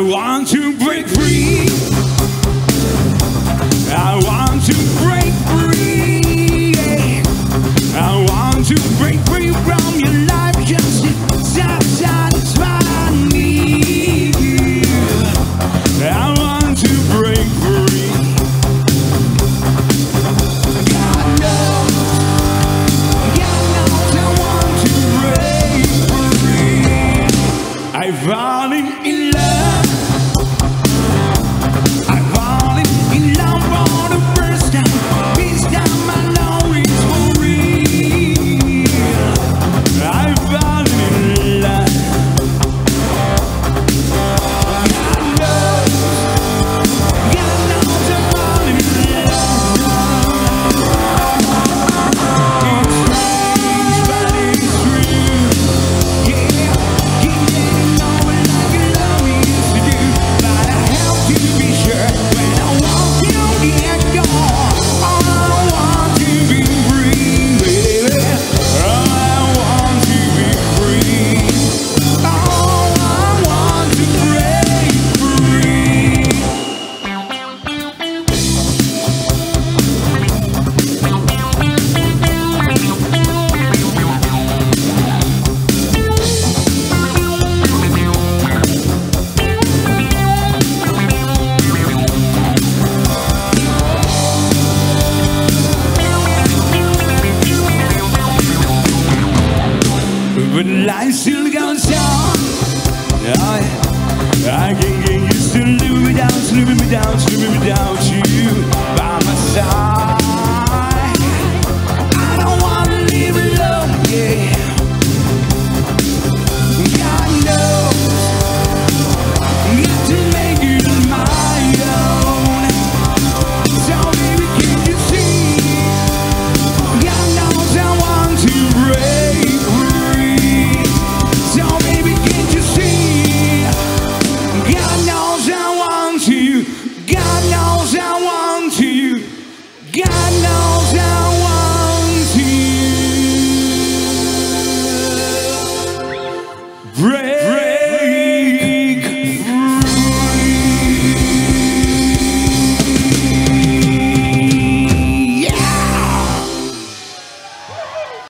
want to break free. I want to break free. I want to break free from your life. Just satisfy me. I want to break free. God knows I want to break free. I've fallen in love. I've fallen in love for the first time. This time I know it's for real. I've fallen in love. God knows I'm falling in love. It's strange, but it's true. Yeah, keep getting over like a love used to do. But I have to be sure when I walk through the echo. I want to be free, baby. I want to be free. I want to break free. But life still goes on. I can't get used to living without you by my side. I don't wanna live alone, yeah. God knows, got to make it on my own. So baby, can't you see? God knows I want to break free. So baby, can't you see? God knows I want to. God knows I want to. God